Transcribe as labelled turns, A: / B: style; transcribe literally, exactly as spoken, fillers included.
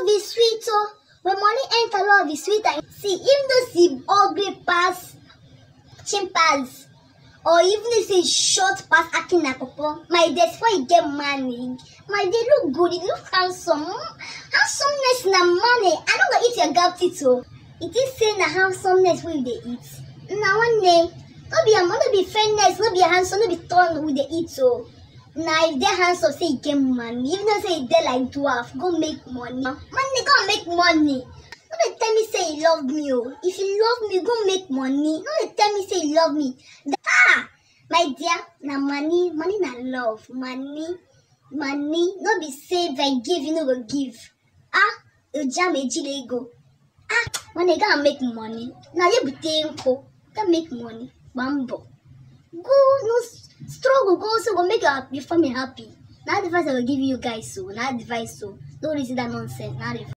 A: be sweet, oh. When money enter, love be sweet. See, even though she ugly pass chimpanzees, or even if she short pass acting like popo, my dear, before you get money, my dear, look good, you look handsome. Handsomeness na money. I don't go eat your gap too. It is saying na handsomeness wey they eat. Now one day, no be a no be fairness, no be a handsome, no be turn with the eat so. Now if they handsome say you get money, even though say they like dwarf, go make money. Money go make money. No they tell me say you love me, oh. If you love me, go make money. No they tell me say you love me. Ah, my dear, na money, money na love, money, money. No be say if I give, you no go give. Ah, you jam a jile go. Ah, money gonna make money. Now you be thankful. Can make money. Bambo. Go no struggle. Go so go make your, your family happy. Not advice I will give you guys so. Not advice so. Don't listen that nonsense. Not advice.